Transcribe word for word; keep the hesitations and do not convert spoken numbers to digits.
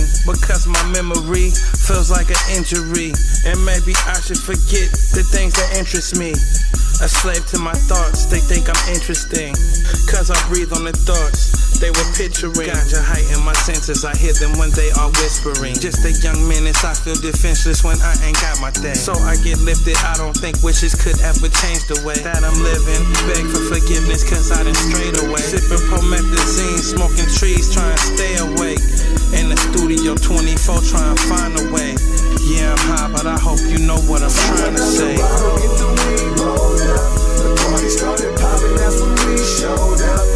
because my memory feels like an injury. And maybe I should forget the things that interest me. A slave to my thoughts, they think I'm interesting, cause I breathe on the thoughts they were picturing. Ganja heighten my senses, I hear them when they are whispering. Just a young menace, I feel defenseless when I ain't got my thing. So I get lifted, I don't think wishes could ever change the way that I'm living. Beg for forgiveness cause I done strayed away. Sipping promethazine, smoking trees, trying to stay awake. In the studio twenty-four, trying to find a way. Yeah, I'm high, but I hope you know what I'm trying to say. The party started popping, that's when we showed up.